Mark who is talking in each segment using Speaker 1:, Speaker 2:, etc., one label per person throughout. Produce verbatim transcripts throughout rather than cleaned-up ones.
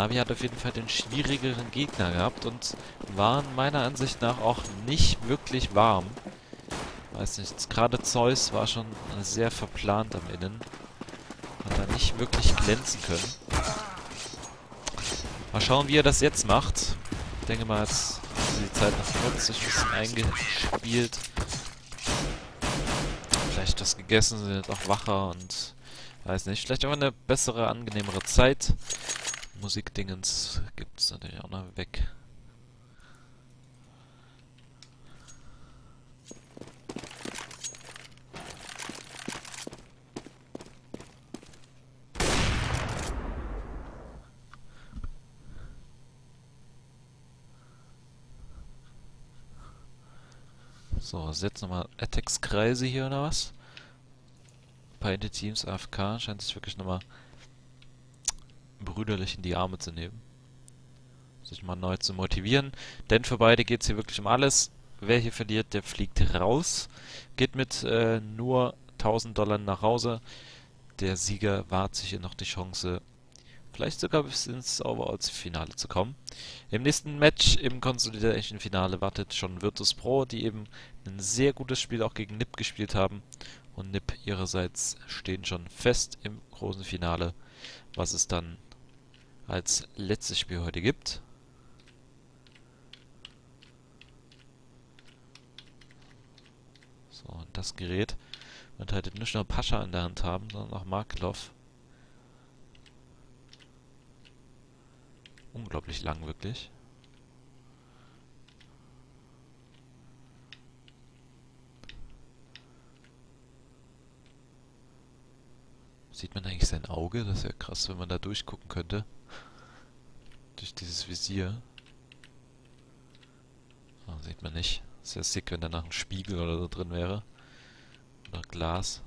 Speaker 1: Navi hat auf jeden Fall den schwierigeren Gegner gehabt und waren meiner Ansicht nach auch nicht wirklich warm. Weiß nicht, gerade Zeus war schon sehr verplant am Innen. Hat da nicht wirklich glänzen können. Mal schauen, wie er das jetzt macht. Ich denke mal, jetzt haben sie die Zeit noch genutzt, sich ein bisschen eingespielt. Vielleicht was gegessen, sind jetzt auch wacher und weiß nicht. Vielleicht auch eine bessere, angenehmere Zeit. Musikdingens gibt es natürlich auch noch weg. So, ist jetzt nochmal Attacks-Kreise hier oder was? Beide Teams A F K scheint sich wirklich nochmal brüderlich in die Arme zu nehmen. Sich mal neu zu motivieren. Denn für beide geht es hier wirklich um alles. Wer hier verliert, der fliegt raus. Geht mit äh, nur tausend Dollar nach Hause. Der Sieger wahrt sich hier noch die Chance, vielleicht sogar bis ins Overall-Finale zu kommen. Im nächsten Match, im Consolidation-Finale, wartet schon Virtus.pro, die eben ein sehr gutes Spiel auch gegen N I P gespielt haben. Und N I P ihrerseits stehen schon fest im großen Finale, was es dann als letztes Spiel heute gibt. So, und das Gerät wird heute nicht nur Pascha in der Hand haben, sondern auch Markelov. Unglaublich lang, wirklich. Sieht man eigentlich sein Auge? Das wäre krass, wenn man da durchgucken könnte. Durch dieses Visier. Oh, sieht man nicht. Sehr sick, wenn da noch ein Spiegel oder so drin wäre. Oder Glas.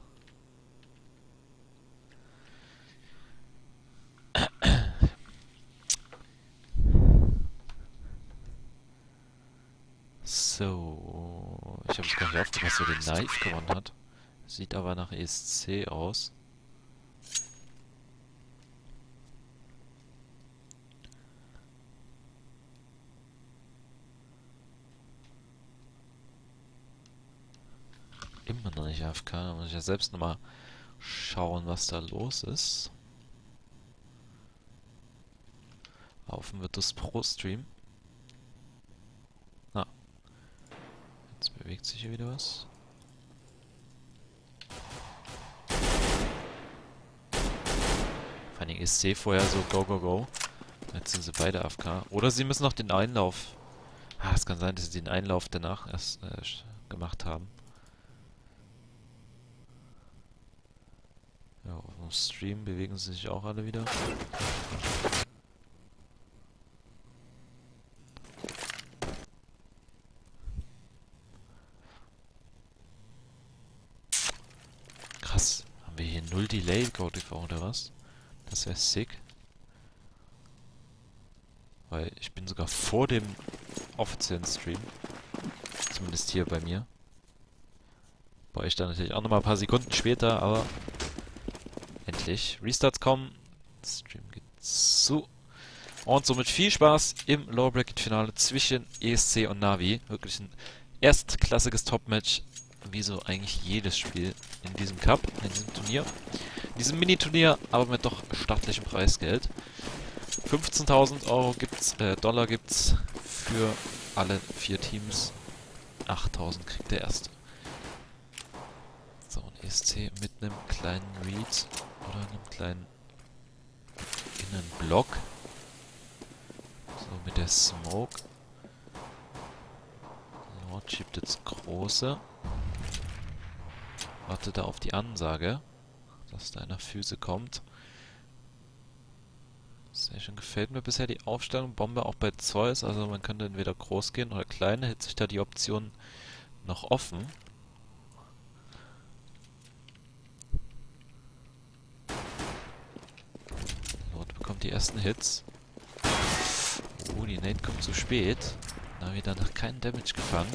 Speaker 1: So, ich habe es gar nicht aufgepasst, wer den Knife gewonnen hat. Sieht aber nach E S C aus. Immer noch nicht A F K, da muss ich ja selbst nochmal schauen, was da los ist. Auf dem Virtus.pro Stream. Ah. Jetzt bewegt sich hier wieder was. Vor allem ist C vorher so go go go. Jetzt sind sie beide A F K. Oder sie müssen noch den Einlauf. Ah, es kann sein, dass sie den Einlauf danach erst äh, gemacht haben. Ja, auf dem Stream bewegen sie sich auch alle wieder. Krass. Haben wir hier null Delay, Go T V oder was? Das wäre sick. Weil ich bin sogar vor dem offiziellen Stream. Zumindest hier bei mir. Bei euch dann natürlich auch nochmal ein paar Sekunden später, aber endlich. Restarts kommen. Stream geht zu. Und somit viel Spaß im Lower Bracket Finale zwischen E S C und Navi. Wirklich ein erstklassiges Top-Match. Wie so eigentlich jedes Spiel in diesem Cup, in diesem Turnier. In diesem Mini-Turnier, aber mit doch stattlichem Preisgeld. fünfzehntausend Euro gibt's, äh, Dollar gibt's für alle vier Teams. achttausend kriegt der erste. So, ein E S C mit einem kleinen Read oder einem kleinen Innenblock. So, mit der Smoke. Lord schiebt jetzt große. Wartet da auf die Ansage, dass da eine Füße kommt. Sehr schön, gefällt mir bisher die Aufstellung. Bombe auch bei Zeus, also man könnte entweder groß gehen oder klein. Hält sich da die Option noch offen. Lord bekommt die ersten Hits. Oh, die Nate kommt zu spät. Da wieder noch keinen Damage gefangen.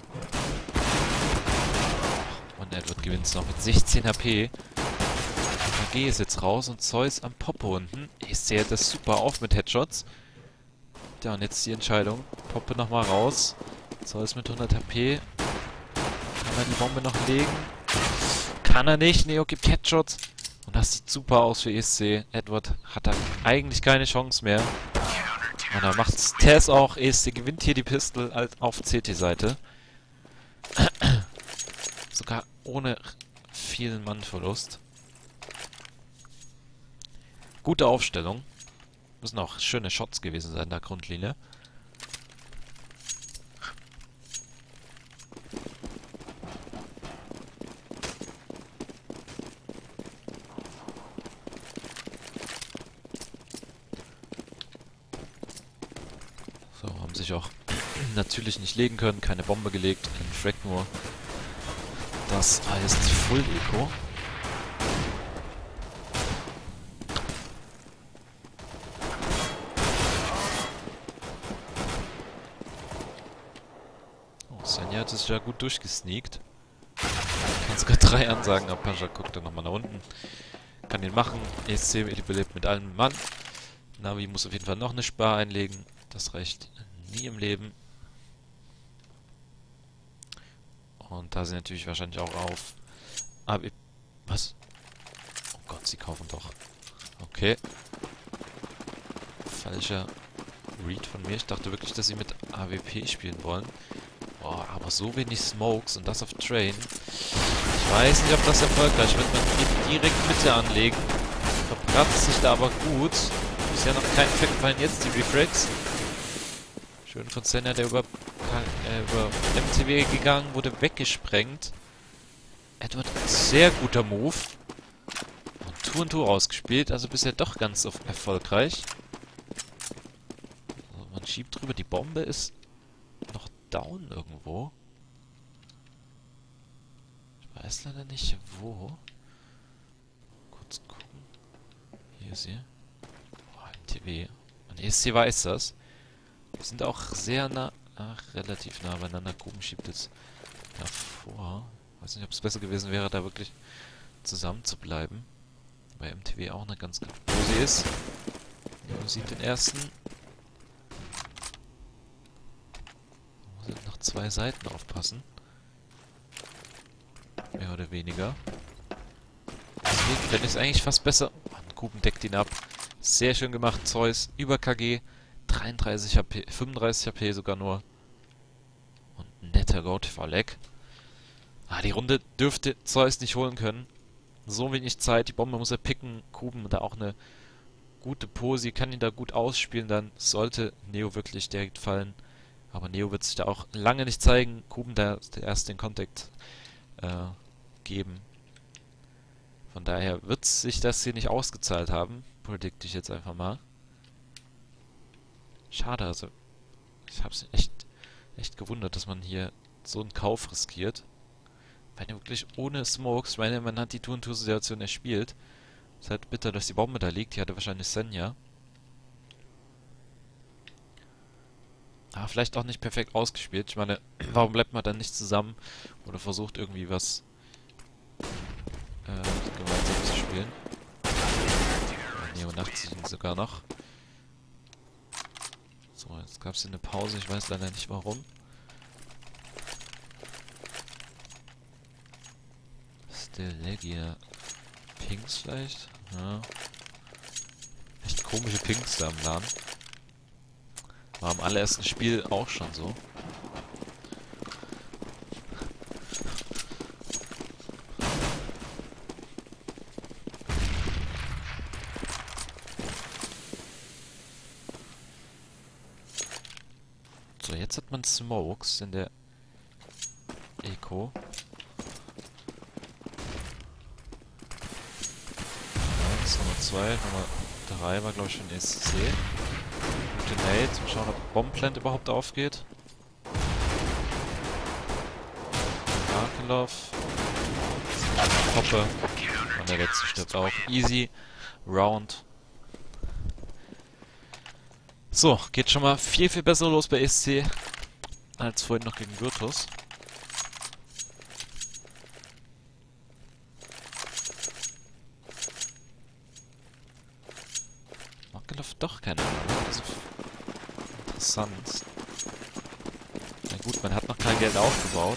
Speaker 1: Und Edward gewinnt es noch mit sechzehn H P. K G ist jetzt raus und Zeus am Poppe unten. Ich sehe das super auf mit Headshots. Ja, und jetzt die Entscheidung. Poppe nochmal raus. Zeus mit hundert H P. Kann er die Bombe noch legen? Kann er nicht. Neo gibt Headshots. Und das sieht super aus für E S C. Edward hat da eigentlich keine Chance mehr. Und da macht's Tess auch. E S C gewinnt hier die Pistol auf C T-Seite. Sogar ohne vielen Mannverlust. Gute Aufstellung. Müssen auch schöne Shots gewesen sein, da Grundlinie. So, haben sich auch natürlich nicht legen können, keine Bombe gelegt, ein Frag nur. Das heißt Full Eco. Oh, Senja hat es ja gut durchgesneakt. Kann sogar drei ansagen, aber Pascha guckt dann nochmal nach unten. Kann den machen. E S C überlebt mit einem Mann. Navi muss auf jeden Fall noch eine Spar einlegen. Das reicht nie im Leben. Und da sind natürlich wahrscheinlich auch auf. Aber was? Oh Gott, sie kaufen doch. Okay. Falscher Read von mir. Ich dachte wirklich, dass sie mit A W P spielen wollen. Boah, aber so wenig Smokes und das auf Train. Ich weiß nicht, ob das erfolgreich wird. Man geht direkt Mitte anlegen. Verbrannt sich da aber gut. Bisher noch kein Effekt fallen. Jetzt die Refrags. Schön von Senna, der über, äh, über M T W gegangen, wurde weggesprengt. Edward, sehr guter Move. Und Tour und Tour ausgespielt, also bisher doch ganz erfolgreich. Also man schiebt drüber, die Bombe ist noch down irgendwo. Ich weiß leider nicht wo. Kurz gucken. Hier ist sie. Oh, M T W. Und E S C weiß das. Wir sind auch sehr nah, ach, relativ nah beieinander. Gruben schiebt jetzt davor. Weiß nicht, ob es besser gewesen wäre, da wirklich zusammen zu bleiben. Bei M T W auch eine ganz gute Pose ist. Neo sieht den ersten. Muss jetzt noch zwei Seiten aufpassen. Mehr oder weniger. Deswegen fände ich es eigentlich fast besser. Mann, Gruben deckt ihn ab. Sehr schön gemacht, Zeus. Über K G. dreiunddreißig H P, fünfunddreißig H P sogar nur. Und ein netter Go-T V-Lag. Ah, die Runde dürfte Zeus nicht holen können. So wenig Zeit, die Bombe muss er picken. Kuben da auch eine gute Pose, kann ihn da gut ausspielen. Dann sollte Neo wirklich direkt fallen. Aber Neo wird sich da auch lange nicht zeigen. Kuben da erst den Kontakt äh, geben. Von daher wird sich das hier nicht ausgezahlt haben. Predikte ich jetzt einfach mal. Schade, also ich hab's echt, echt gewundert, dass man hier so einen Kauf riskiert. Weil er wirklich ohne Smokes, ich meine, man hat die Tour-Tour-Situation erspielt. Ist halt bitter, dass die Bombe da liegt, die hatte wahrscheinlich Senja. Aber vielleicht auch nicht perfekt ausgespielt. Ich meine, warum bleibt man dann nicht zusammen oder versucht irgendwie was äh, gemeinsam zu spielen? Neo nachts ihn sogar noch. So, jetzt gab es eine Pause, ich weiß leider nicht warum. Still Legia. Pinks vielleicht? Ja. Echt komische Pinks da im Laden. War im allerersten Spiel auch schon so. So, jetzt hat man Smokes in der Eco. eins, Nummer zwei, Nummer drei war glaube ich schon S C. Gute Nade, mal schauen, ob Bombplant überhaupt aufgeht. Markelov. Hoppe. Und der letzte stirbt auch. Easy. Round. So, geht schon mal viel, viel besser los bei E S C als vorhin noch gegen Virtus. Markelov doch keine Ahnung. Also, interessant. Na gut, man hat noch kein Geld aufgebaut.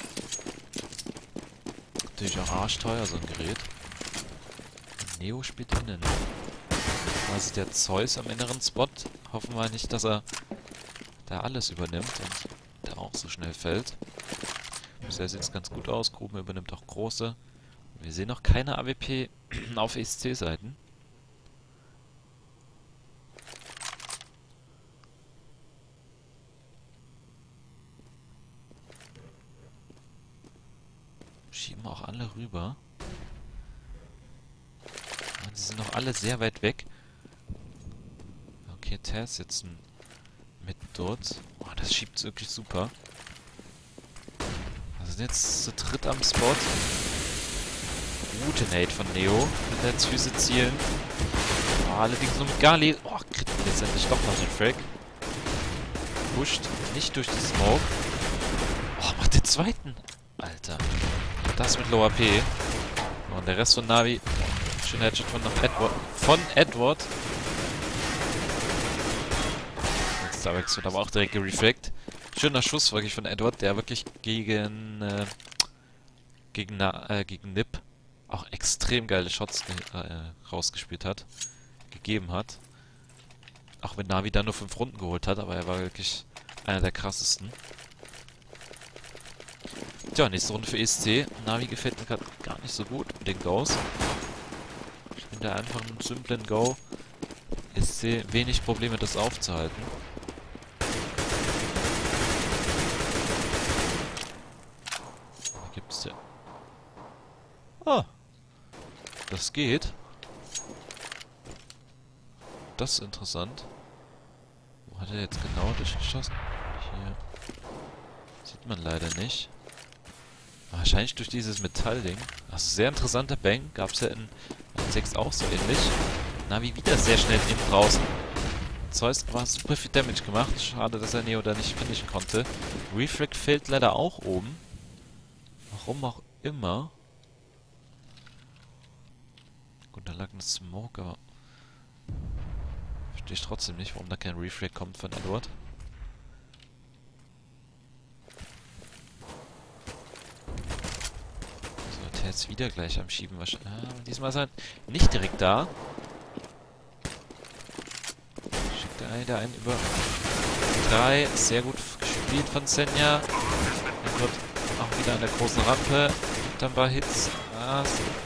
Speaker 1: Natürlich auch arschteuer, so ein Gerät. Und Neo spielt innen. Also der Zeus am inneren Spot. Hoffen wir nicht, dass er da alles übernimmt und der auch so schnell fällt. Bisher sieht es ganz gut aus. Gruben übernimmt auch große. Wir sehen noch keine A W P auf E S C-Seiten. Schieben auch alle rüber. Und sie sind noch alle sehr weit weg. Okay, Tess jetzt mit dort. Oh, das schiebt wirklich super. Wir sind jetzt zu dritt am Spot. Gute Nade von Neo. Mit der Füße zielen. Oh, allerdings nur mit Gali. Oh, kriegt letztendlich doch noch den Frag. Pusht nicht durch die Smoke. Oh, macht den zweiten. Alter. Das mit Low A P. Und der Rest von Navi. Schöner Headshot von Edward. Von Edward. Starbucks wird aber auch direkt gerefragt. Schöner Schuss wirklich von Edward, der wirklich gegen äh, gegen, Na äh, gegen Nip auch extrem geile Shots äh, rausgespielt hat. Gegeben hat. Auch wenn Navi da nur fünf Runden geholt hat, aber er war wirklich einer der krassesten. Tja, nächste Runde für E S C. Navi gefällt mir gerade gar nicht so gut mit den Goes. Ich bin da einfach einen simplen Go. E S C wenig Probleme, das aufzuhalten. Da gibt's ja. Ah! Das geht. Das ist interessant. Wo hat er jetzt genau durchgeschossen? Hier. Sieht man leider nicht. Wahrscheinlich durch dieses Metallding. Also sehr interessanter Bang. Gab es ja in sechs auch so ähnlich. Navi wieder sehr schnell innen draußen. Zeus war super viel Damage gemacht. Schade, dass er Neo da nicht finishen konnte. Refrag fehlt leider auch oben. Warum auch immer. Gut, da lag ein Smoke, aber verstehe ich trotzdem nicht, warum da kein Refrag kommt von Edward. So, der ist wieder gleich am Schieben wahrscheinlich. Ah, diesmal ist er nicht direkt da. Schickt der eine, der einen über drei. Sehr gut gespielt von Senja. Edward auch wieder an der großen Rampe. Und dann war Hits. Ah,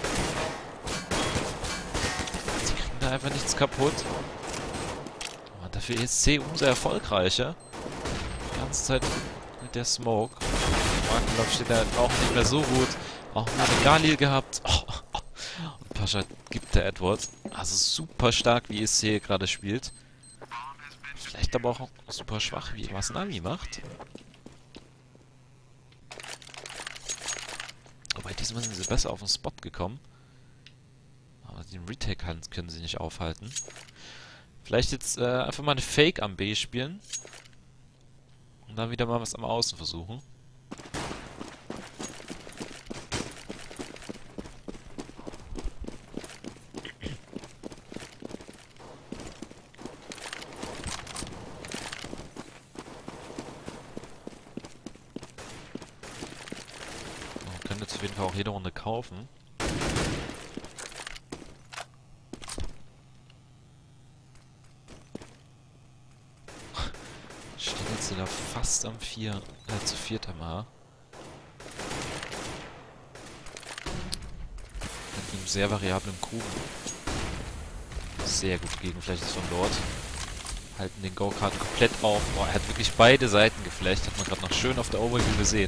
Speaker 1: sie kriegen da einfach nichts kaputt. Und dafür E S C umso erfolgreicher. Die ganze Zeit mit der Smoke. Markenlauf steht da auch nicht mehr so gut. Auch nur eine Galil gehabt. Oh, oh. Und Pascha gibt der Edward. Also super stark, wie E S C gerade spielt. Vielleicht aber auch super schwach, wie was Navi macht. Wobei diesmal sind sie besser auf den Spot gekommen. Aber den Retake können sie nicht aufhalten. Vielleicht jetzt äh, einfach mal eine Fake am B spielen. Und dann wieder mal was am Außen versuchen. Wir können jetzt auf jeden Fall auch jede Runde kaufen. Da fast am vier, äh, zu viert am A. Mit einem sehr variablen Kuben. Sehr gut Gegenfläche von dort. Halten den Go-Kart komplett auf. Boah, er hat wirklich beide Seiten geflecht. Hat man gerade noch schön auf der Overview gesehen.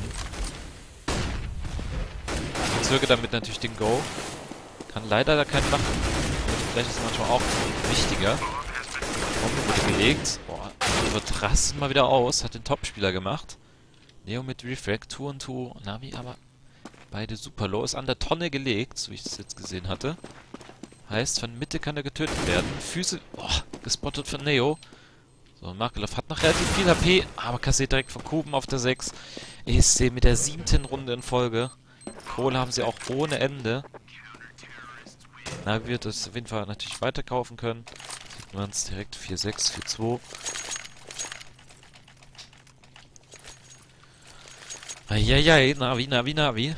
Speaker 1: Verzögert damit natürlich den Go. Kann leider da keinen machen. Vielleicht ist es manchmal auch wichtiger. Bombe wurde gelegt. Boah, wird rasten mal wieder aus. Hat den Top-Spieler gemacht. Neo mit Refrag, zwei und zwei. Navi aber beide super low. Ist an der Tonne gelegt, so wie ich es jetzt gesehen hatte. Heißt, von Mitte kann er getötet werden. Füße, boah, gespottet von Neo. So, Markelov hat noch relativ viel H P, aber kassiert direkt von Kuben auf der sechs. E S C mit der siebten Runde in Folge. Kohle haben sie auch ohne Ende. Navi wird es auf jeden Fall natürlich weiterkaufen können. Sieht Hinten waren es direkt vier sechs, vier zwei. Eieiei, Navi, Navi, Navi.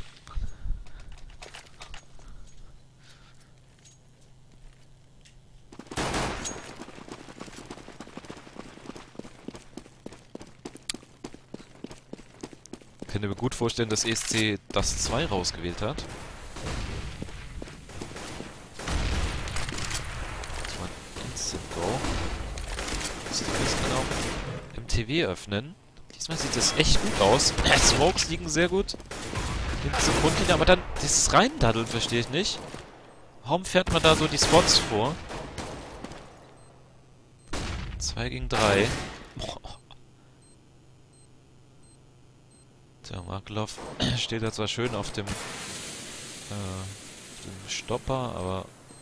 Speaker 1: Ich könnte mir gut vorstellen, dass E S C das zwei rausgewählt hat. Das war ein Instant Go. Das kann auch im T V öffnen. Diesmal sieht das echt gut aus. Smokes liegen sehr gut. Hinten zur Grundlinie, aber dann dieses Reindaddeln verstehe ich nicht. Warum fährt man da so die Spots vor? zwei gegen drei. Tja, Markelov steht da zwar schön auf dem, äh, auf dem Stopper, aber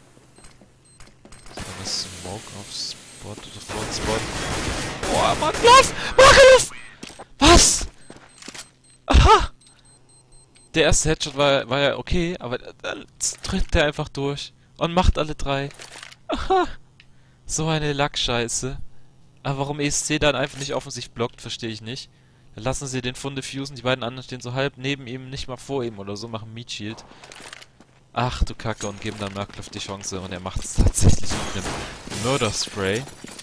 Speaker 1: das Smoke auf Spot oder vor Spot. Boah, Markelov! Markelov! Was? Aha! Der erste Headshot war, war ja okay, aber dann drückt der einfach durch und macht alle drei. Aha! So eine Lackscheiße. Aber warum E S C dann einfach nicht offensiv blockt, verstehe ich nicht. Dann lassen sie den Funde fusen, die beiden anderen stehen so halb neben ihm, nicht mal vor ihm oder so, machen Meat Shield. Ach du Kacke, und geben dann Markelov die Chance und er macht es tatsächlich mit einem Murder Spray.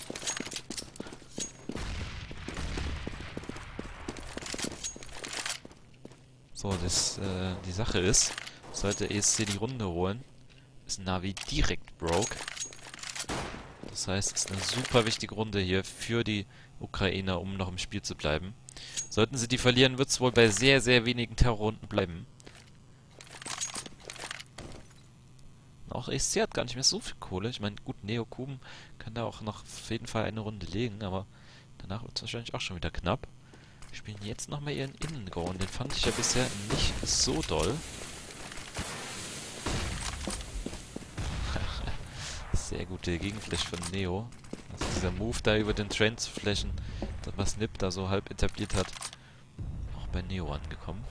Speaker 1: So, das, äh, die Sache ist, sollte E S C die Runde holen, ist Navi direkt broke. Das heißt, es ist eine super wichtige Runde hier für die Ukrainer, um noch im Spiel zu bleiben. Sollten sie die verlieren, wird es wohl bei sehr, sehr wenigen Terrorrunden bleiben. Auch E S C hat gar nicht mehr so viel Kohle. Ich meine, gut, Neokuben kann da auch noch auf jeden Fall eine Runde legen, aber danach wird es wahrscheinlich auch schon wieder knapp. Wir spielen jetzt nochmal ihren Innen-Go und den fand ich ja bisher nicht so doll. Sehr gute Gegenfläche von Neo. Also dieser Move da über den Train zu flächen, was Nip da so halb etabliert hat, auch bei Neo angekommen.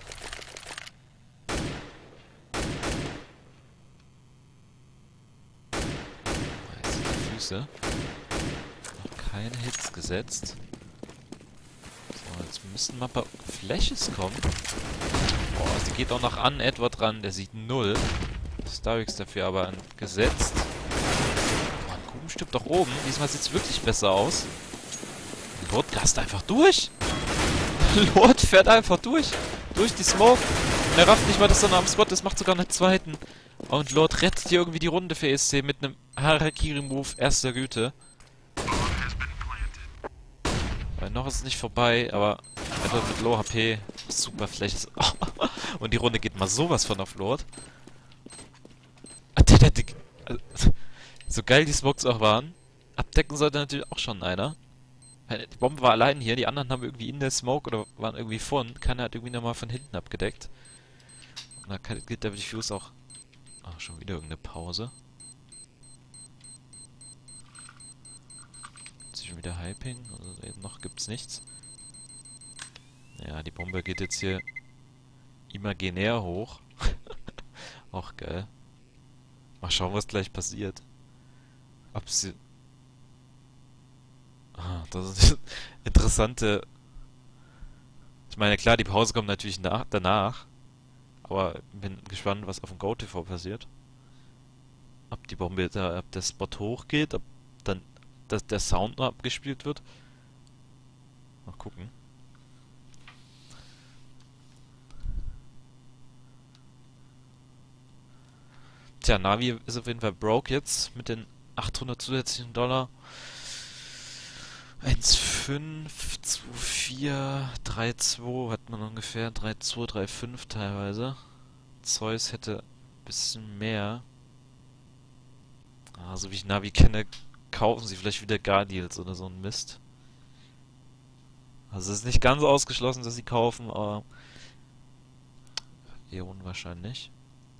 Speaker 1: Jetzt sind die Füße. Noch keine Hits gesetzt. So, jetzt müssen mal ein paar Flashes kommen. Boah, sie geht auch noch an Edward ran, der sieht null. Starix dafür aber gesetzt. Stimmt doch oben. Diesmal sieht es wirklich besser aus. Lord gast einfach durch. Lord fährt einfach durch. Durch die Smoke. Und er rafft nicht mal, dass er noch am Spot ist. Macht sogar einen zweiten. Und Lord rettet hier irgendwie die Runde für E S C mit einem Harakiri-Move erster Güte. Weil noch ist es nicht vorbei, aber einfach mit Low H P. Super Fläche. Und die Runde geht mal sowas von auf Lord. So geil die Smokes auch waren, abdecken sollte natürlich auch schon einer. Die Bombe war allein hier, die anderen haben irgendwie in der Smoke oder waren irgendwie vorn. Keiner hat irgendwie nochmal von hinten abgedeckt. Und da geht der Diffuse auch... Ach, schon wieder irgendeine Pause. Jetzt ist schon wieder Hyping, also eben noch gibt's nichts. Ja, die Bombe geht jetzt hier imaginär hoch. Auch geil. Mal schauen, was gleich passiert. Ob sie... Ah, das ist interessante... Ich meine, klar, die Pause kommt natürlich nach, danach. Aber bin gespannt, was auf dem GoTV passiert. Ob die Bombe da, ob der Spot hochgeht, ob dann dass der Sound noch abgespielt wird. Mal gucken. Tja, Navi ist auf jeden Fall broke jetzt mit den achthundert zusätzlichen Dollar. eins fünf, zwei vier, drei zwei hat man ungefähr. drei zwei, drei fünf teilweise. Zeus hätte ein bisschen mehr. Ah, so wie ich Navi kenne, kaufen sie vielleicht wieder Guardians oder so ein Mist. Also es ist nicht ganz ausgeschlossen, dass sie kaufen, aber eher unwahrscheinlich.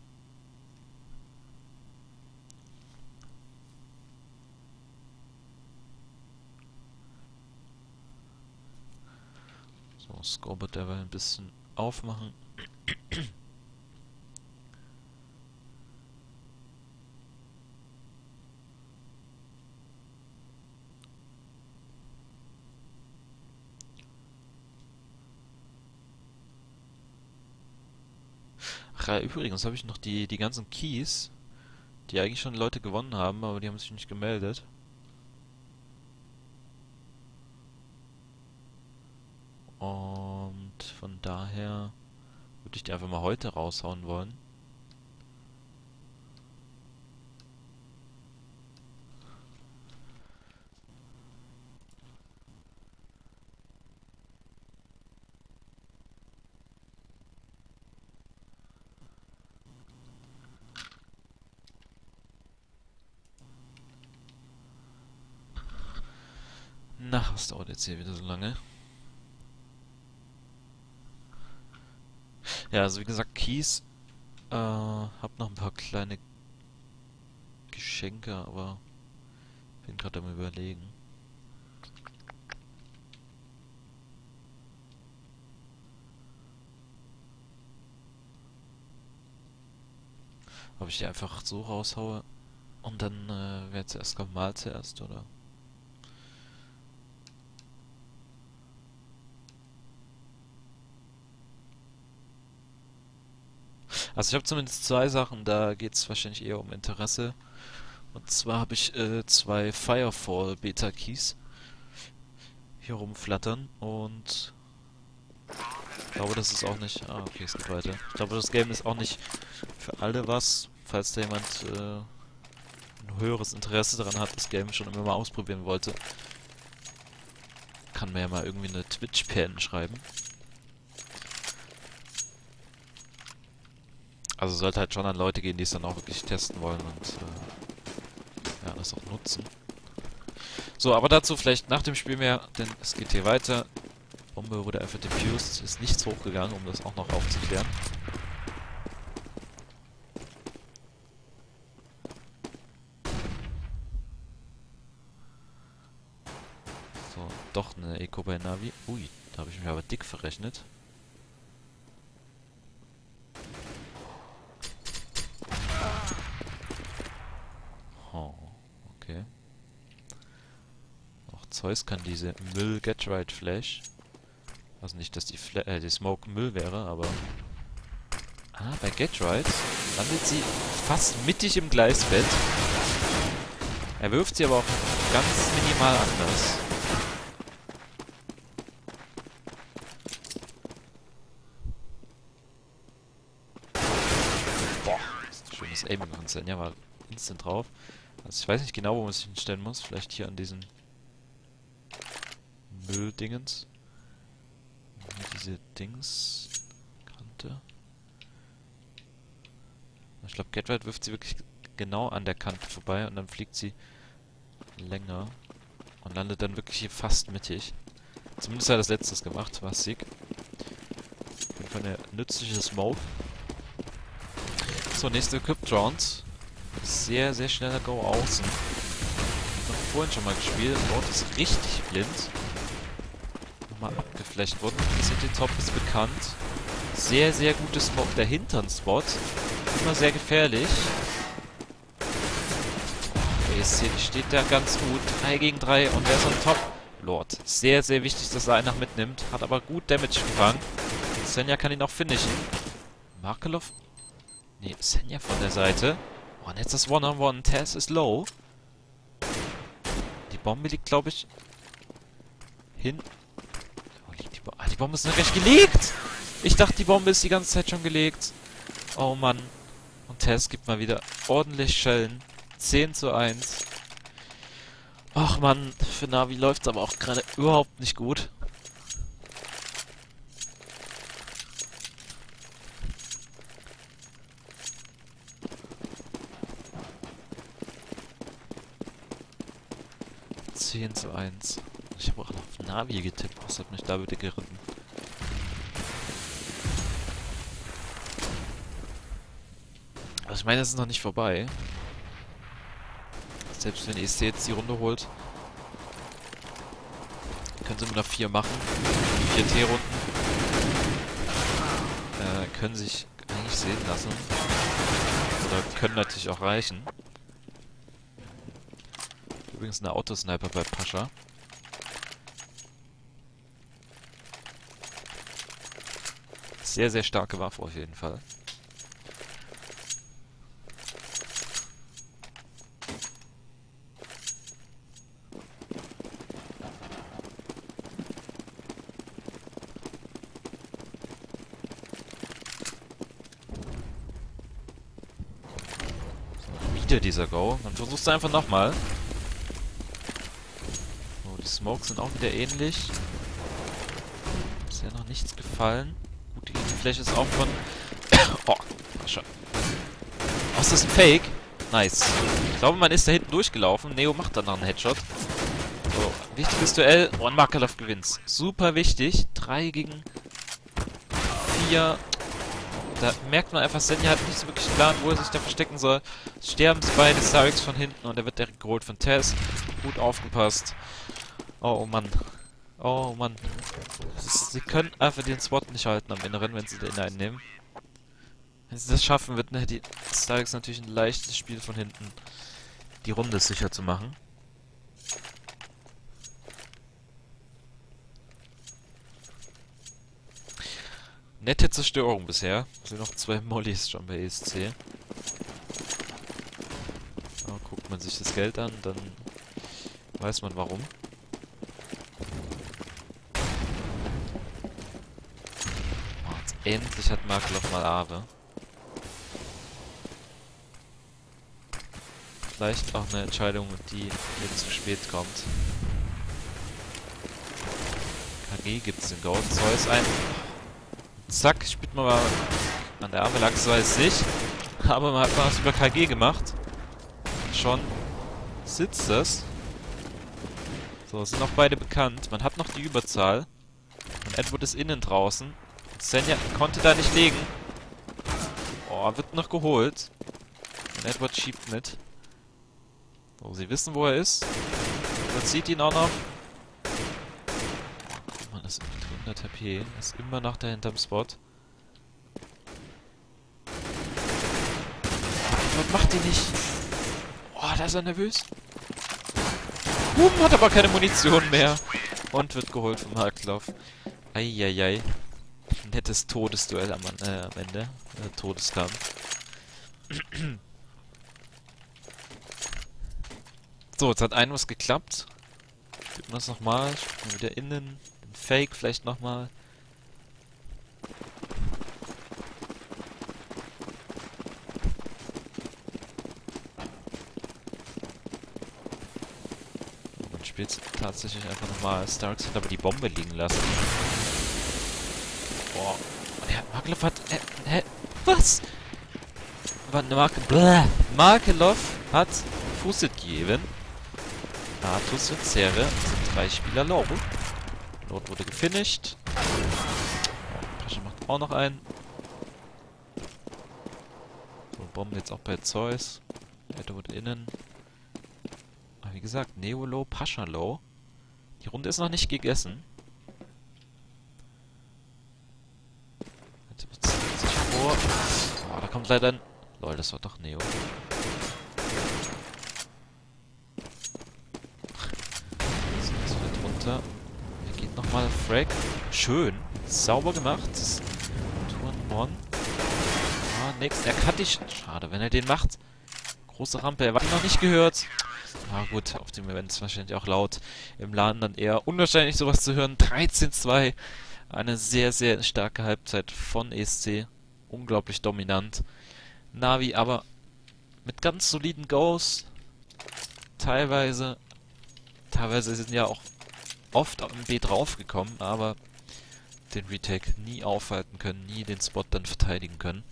Speaker 1: So, Scoreboard derweil ein bisschen aufmachen. Ach ja, übrigens habe ich noch die, die ganzen Keys, die eigentlich schon Leute gewonnen haben, aber die haben sich nicht gemeldet. Und von daher würde ich die einfach mal heute raushauen wollen. Na, was dauert jetzt hier wieder so lange? Ja, also wie gesagt, Keys. Äh, hab noch ein paar kleine Geschenke, aber bin gerade am Überlegen. Ob ich die einfach so raushaue und dann, äh, wer zuerst kommt, mal zuerst, oder? Also ich habe zumindest zwei Sachen, da geht es wahrscheinlich eher um Interesse. Und zwar habe ich äh, zwei Firefall Beta Keys hier rumflattern und ich glaube, das ist auch nicht... Ah, okay, es geht weiter. Ich glaube, das Game ist auch nicht für alle was, falls da jemand äh, ein höheres Interesse daran hat, das Game schon immer mal ausprobieren wollte. Kann mir ja mal irgendwie eine Twitch-P N schreiben. Also sollte halt schon an Leute gehen, die es dann auch wirklich testen wollen und äh, ja, das auch nutzen. So, aber dazu vielleicht nach dem Spiel mehr, denn es geht hier weiter. Bombe wurde einfach defused, ist nichts hochgegangen, um das auch noch aufzuklären. So, doch eine Eco bei Navi. Ui, da habe ich mich aber dick verrechnet. Oh, okay. Auch Zeus kann diese Müll-Get-Right-Flash. Also nicht, dass die, Fla äh, die Smoke Müll wäre, aber... Ah, bei Get-Right landet sie fast mittig im Gleisbett. Er wirft sie aber auch ganz minimal anders. Boah, schönes Aiming von Senja, war instant drauf. Also ich weiß nicht genau, wo man sich hinstellen muss. Vielleicht hier an diesen Mülldingens. Hier diese Dings. Kante. Ich glaube, Get-Right wirft sie wirklich genau an der Kante vorbei und dann fliegt sie länger und landet dann wirklich hier fast mittig. Zumindest hat er das letztes gemacht, war sick. Auf jeden Fall eine nützliche Smoke. So, nächste Equipped Round. Sehr, sehr schneller Go außen. Noch vorhin schon mal gespielt. Dort ist richtig blind. Nochmal abgeflecht worden. Die City Top ist bekannt. Sehr, sehr gute Smoke. Der Hintern-Spot. Immer sehr gefährlich. Der E S C steht da ganz gut. drei gegen drei und wer ist on top? Lord. Sehr, sehr wichtig, dass er einen nach mitnimmt. Hat aber gut Damage gefangen. Senja kann ihn auch finishen. Markelov? Ne, Senja von der Seite. Oh, und jetzt das One-on-One. Taz ist low. Die Bombe liegt, glaube ich, hin. Wo liegt die Bombe? Ah, die Bombe ist noch gleich gelegt! Ich dachte, die Bombe ist die ganze Zeit schon gelegt. Oh Mann. Und Taz gibt mal wieder ordentlich Schellen. zehn zu eins. Ach Mann, für Navi läuft es aber auch gerade überhaupt nicht gut. zehn zu eins. Ich habe auch auf Navi getippt. Was hat mich da bitte geritten? Also ich meine, es ist noch nicht vorbei. Selbst wenn E S C jetzt die Runde holt, können sie immer noch vier machen. Die vier T-Runden äh, können sich eigentlich sehen lassen. Oder können natürlich auch reichen. Übrigens eine Autosniper bei Pascha. Sehr, sehr starke Waffe auf jeden Fall. wieder dieser Go. Dann versuchst du einfach nochmal. Oh, die Smokes sind auch wieder ähnlich. Ist ja noch nichts gefallen. Gut, die Fläche ist auch von... oh, schon. Oh, ist das ein Fake? Nice. Ich glaube, man ist da hinten durchgelaufen. Neo macht dann noch einen Headshot. So, wichtiges Duell. Oh, und Makalov gewinnt. Super wichtig. drei gegen vier. Da merkt man einfach, Senja hat nicht so wirklich einen Plan, wo er sich da verstecken soll. Sterben sie beide, Starix von hinten und er wird direkt geholt von Tess. Gut aufgepasst. Oh, oh Mann. Oh Mann. Ist, sie können einfach den Spot nicht halten am Inneren, wenn sie den einnehmen. Wenn sie das schaffen, wird ne, die Starix natürlich ein leichtes Spiel von hinten, die Runde sicher zu machen. Nette Zerstörung bisher. Sind noch zwei Mollys schon bei E S C. Aber guckt man sich das Geld an, dann weiß man warum. Oh, jetzt endlich hat Makalov mal Ave. Vielleicht auch eine Entscheidung, die jetzt zu spät kommt. K G gibt es den Gold. Zeus ein. Zack, spielt man mal an der Arme-Lachs, weiß ich. Aber man hat mal was über K G gemacht. Schon sitzt das. So, sind auch beide bekannt. Man hat noch die Überzahl. Und Edward ist innen draußen. Und Senja konnte da nicht legen. Oh, wird noch geholt. Und Edward schiebt mit. So, sie wissen, wo er ist. Edward sieht ihn auch noch. Guck mal, das ist hundert H P. Ist immer noch da hinterm Spot. Was macht die nicht? Oh, da ist er nervös. Boom, hat aber keine Munition mehr. Und wird geholt vom Makalov. Eieiei. Nettes Todesduell am, äh, am Ende. Äh, Todeskampf. So, jetzt hat ein was geklappt. Spielt man das nochmal. Spielt man wieder innen. Den Fake vielleicht nochmal. Man spielt tatsächlich einfach nochmal. Starks hat aber die Bombe liegen lassen. Boah. Der Makalov hat... Äh, hä? Was? Warte, Marke... Bläh. Makalov hat Fußit gegeben. Natus und Zerre sind drei Spieler low. Not wurde gefinisht. Pascha macht auch noch einen. So, Bomben jetzt auch bei Zeus. Edward innen. Aber wie gesagt, Neo low, Pascha low. Die Runde ist noch nicht gegessen. Jetzt bezieht sich vor. Oh, da kommt leider ein... Lol, das war doch Neo. Er geht nochmal Frag. Schön. Sauber gemacht. Turn-One. Ah, nix. Er kann dich. Schade, wenn er den macht. Große Rampe. Er war noch nicht gehört. Ah, gut. Auf dem Event ist wahrscheinlich auch laut. Im Laden dann eher unwahrscheinlich sowas zu hören. dreizehn zwei. Eine sehr, sehr starke Halbzeit von E S C. Unglaublich dominant. Navi aber mit ganz soliden Goes. Teilweise. Teilweise sind ja auch oft am B draufgekommen, aber den Retake nie aufhalten können, nie den Spot dann verteidigen können.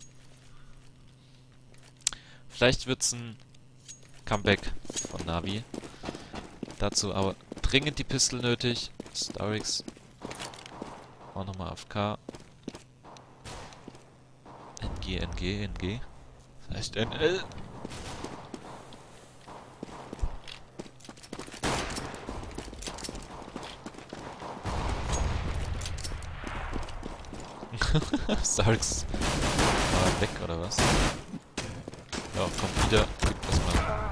Speaker 1: Vielleicht wird es ein Comeback von Navi. Dazu aber dringend die Pistol nötig. Starix auch nochmal A F K. N G, N G, N G. Das heißt N L. Starks war weg, oder was? Ja, kommt wieder. Gibt das mal.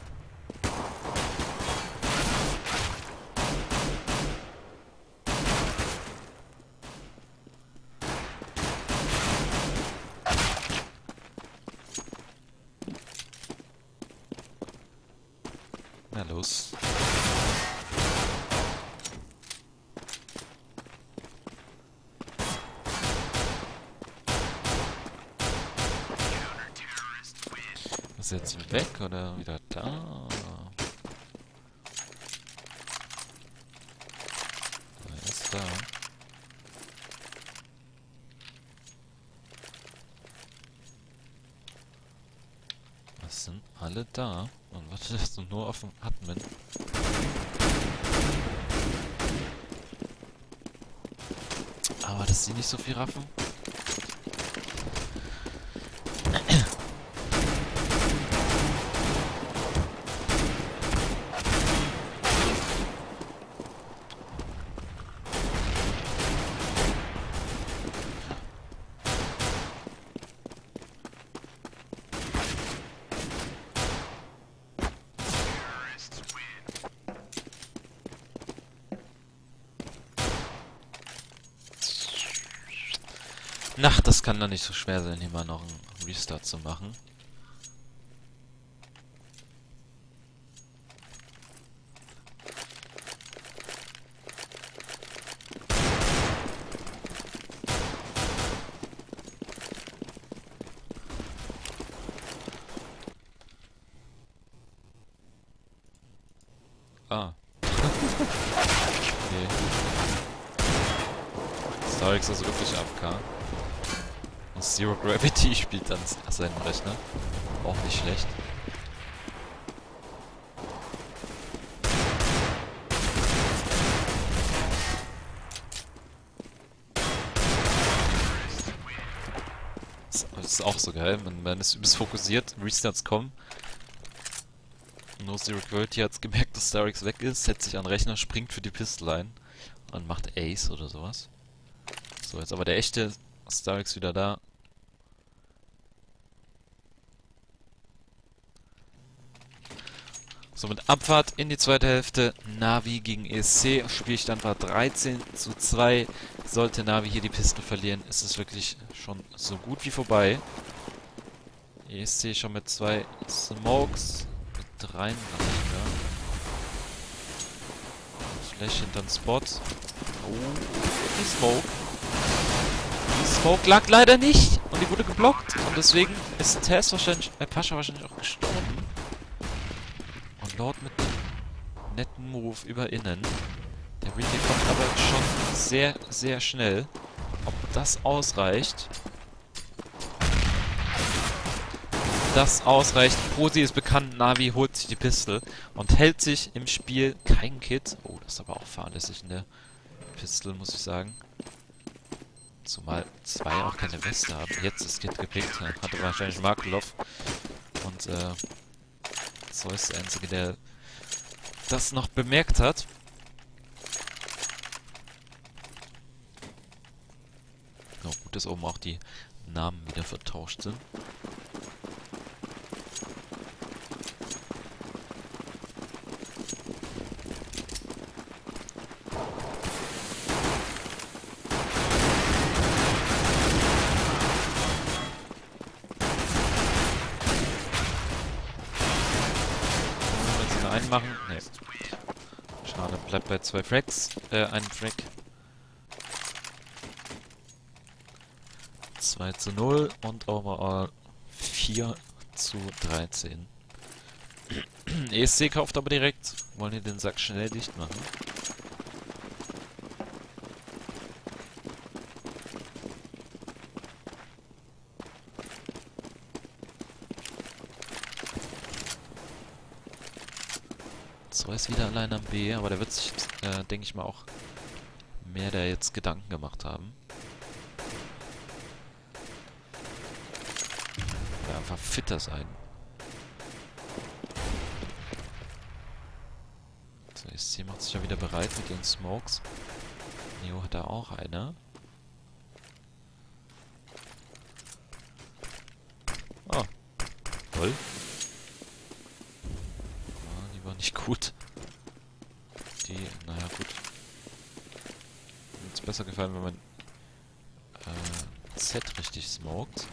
Speaker 1: Na los. Das Ist er jetzt weg oder wieder da? Er ist da. Was sind alle da? Und warte, das ist nur auf dem Admin. Aber dass sie nicht so viel raffen. Ach, das kann doch nicht so schwer sein, hier mal noch einen Restart zu machen. Ah. Okay. Starix also wirklich A F K. Und Zero Gravity spielt dann seinen Rechner. Auch nicht schlecht. Das ist auch so geil, man, man ist übelst fokussiert, Restarts kommen. No Zero Gravity hat gemerkt, dass Starix weg ist, setzt sich an den Rechner, springt für die Pistol ein und macht Ace oder sowas. So, jetzt aber der echte Starix wieder da. So, mit Abfahrt in die zweite Hälfte. Navi gegen E S C. Spielstand war dreizehn zu zwei. Sollte Navi hier die Pistol verlieren, ist es wirklich schon so gut wie vorbei. E S C schon mit zwei Smokes. Mit dreien. Ja. Flash hinterm Spot. Oh, die Smoke. Die Smoke lag leider nicht. Und die wurde geblockt. Und deswegen ist Tess wahrscheinlich, äh, Pascha wahrscheinlich auch gestorben. Und Lord mit einem netten Move über innen. Der Retake kommt aber schon sehr, sehr schnell. Ob das ausreicht? Das ausreicht. Posi ist bekannt, Navi holt sich die Pistol und hält sich im Spiel kein Kit. Oh, das ist aber auch fahrlässig in der Pistol, muss ich sagen. Zumal zwei auch keine Weste haben. Jetzt ist Kit gepickt. Hatte wahrscheinlich Markelov. Und äh, so ist der Einzige, der das noch bemerkt hat. Oh, gut, dass oben auch die Namen wieder vertauscht sind. Machen? Nee. Schade, bleibt bei zwei Frags. Äh, ein Frag. zwei zu null und overall vier zu dreizehn. E S C kauft aber direkt. Wollen hier den Sack schnell dicht machen. So ist wieder allein am B, aber der wird sich, äh, denke ich mal, auch mehr da jetzt Gedanken gemacht haben. Oder einfach fitter sein. So, E S C macht sich ja wieder bereit mit den Smokes. Neo hat da auch eine. Oh. Toll. Nicht gut. Die, naja, gut. Mir hätte es besser gefallen, wenn man äh, Z richtig smoked.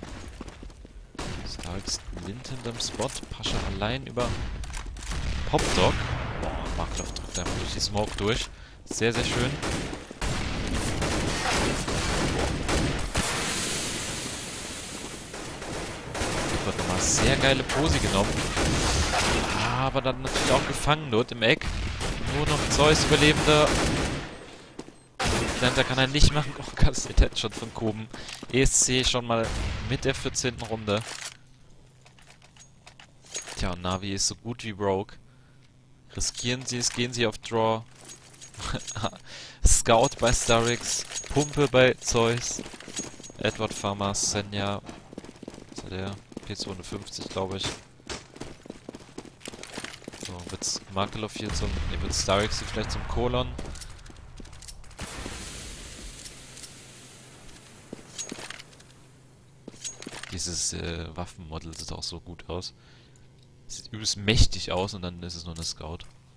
Speaker 1: Starks blind hinterm Spot. Pascha allein über Popdog. Boah, Marklov drückt einfach durch die Smoke durch. Sehr, sehr schön. Wird gemacht. sehr geile Pose genommen. Aber dann natürlich auch gefangen dort im Eck. Nur noch Zeus Überlebender. Da kann er nicht machen. Oh, kassiert Headshot von Koben. E S C schon mal mit der vierzehnten Runde. Tja, und Na'Vi ist so gut wie Rogue. Riskieren sie es, gehen sie auf Draw. Scout bei Starix. Pumpe bei Zeus. Edward Farmer, Senja. Was hat der? P zweihundertfünfzig, glaube ich. So, wird's Makelov hier zum. Ne, wird Starix hier vielleicht zum Kolon. Dieses äh, Waffenmodell sieht auch so gut aus. Sieht übelst mächtig aus und dann ist es nur eine Scout.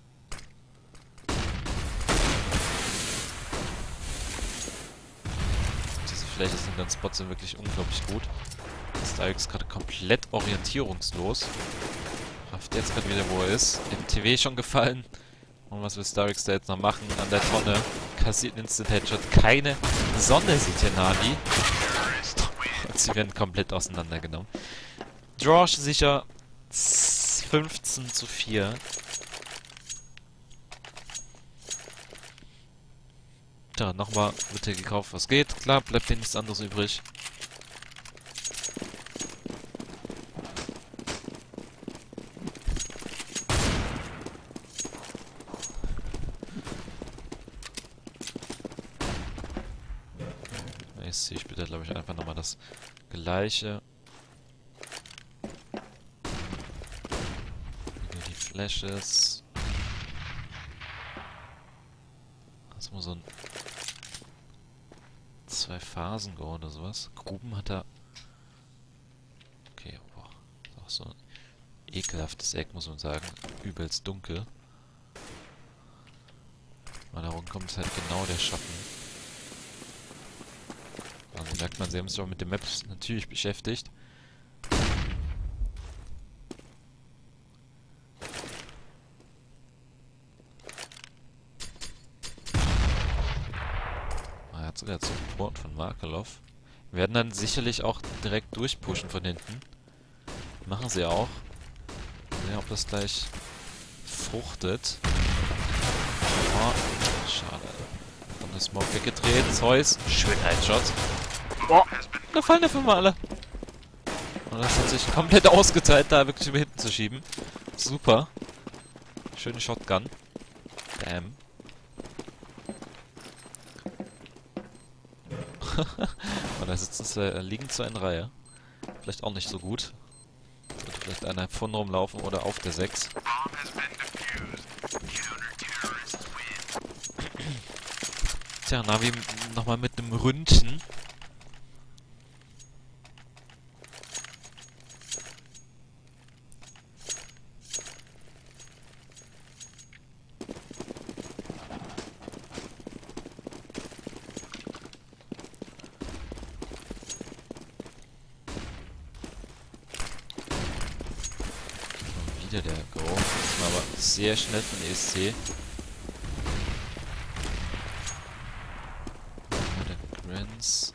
Speaker 1: Diese Fläche sind dann Spots sind wirklich unglaublich gut. Starix ist gerade komplett orientierungslos. Rafft jetzt gerade wieder, wo er ist. M T W schon gefallen. Und was will Starix da jetzt noch machen? An der Tonne. Kassiert Instant Headshot. Keine Sonne sieht hier Na'Vi. Und sie werden komplett auseinandergenommen. Draw sicher fünfzehn zu vier. Tja, nochmal wird hier gekauft, was geht. Klar, bleibt hier nichts anderes übrig. Ich spiele, glaube ich, einfach nochmal das Gleiche. Hier die Flashes. Das muss so ein zwei Phasen go oder sowas. Gruben hat er. Okay, boah. Ist auch so ein ekelhaftes Eck, muss man sagen. Übelst dunkel. Und da unten kommt halt genau der Schatten. Also merkt man, sie haben sich auch mit den Maps natürlich beschäftigt. Ah, er hat sogar Support von Makelov. Wir werden dann sicherlich auch direkt durchpushen von hinten. Machen sie auch. Ja, ob das gleich fruchtet. Oh, schade. Von der Smoke weggedreht. Zeus. Schön Headshot. Boah, da fallen der Firma alle. Und das hat sich komplett ausgeteilt, da wirklich über hinten zu schieben. Super. Schöne Shotgun. Damn. Und da sitzen sie, äh, liegen zwar in Reihe. Vielleicht auch nicht so gut. Sollte vielleicht einer von rumlaufen oder auf der sechs. Tja, Na'Vi nochmal mit einem Ründchen. Wieder der Go. Das war aber sehr schnell von E S C. Der Grins.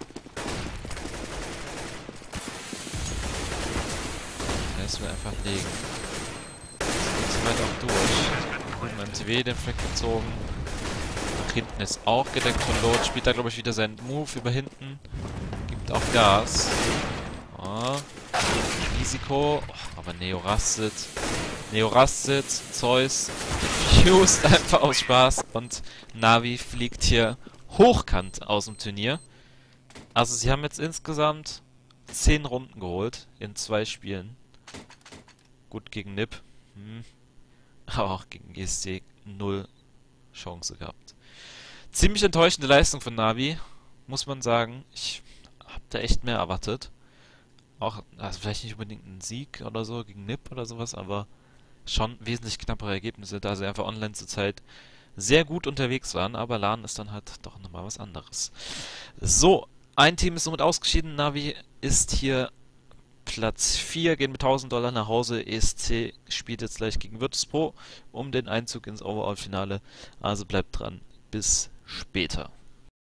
Speaker 1: Das will einfach legen. Jetzt geht weit auch durch. Mit dem M T W den Fleck gezogen. Nach hinten ist auch gedeckt von Load. Spielt da, glaube ich, wieder seinen Move über hinten. Gibt auch Gas. Oh. Risiko. Oh, aber Neo rastet. Neo rastet. Zeus fused einfach aus Spaß. Und Na'Vi fliegt hier hochkant aus dem Turnier. Also sie haben jetzt insgesamt zehn Runden geholt in zwei Spielen. Gut gegen N I P. Hm. Aber auch gegen E S C null Chance gehabt. Ziemlich enttäuschende Leistung von Na'Vi, muss man sagen. Ich habe da echt mehr erwartet. Auch, also vielleicht nicht unbedingt ein Sieg oder so gegen N I P oder sowas, aber schon wesentlich knappere Ergebnisse, da sie einfach online zurzeit sehr gut unterwegs waren, aber LAN ist dann halt doch nochmal was anderes. So, ein Team ist somit ausgeschieden. Na'Vi ist hier Platz vier, gehen mit tausend Dollar nach Hause. E S C spielt jetzt gleich gegen Virtus.pro um den Einzug ins Overall-Finale. Also bleibt dran. Bis später.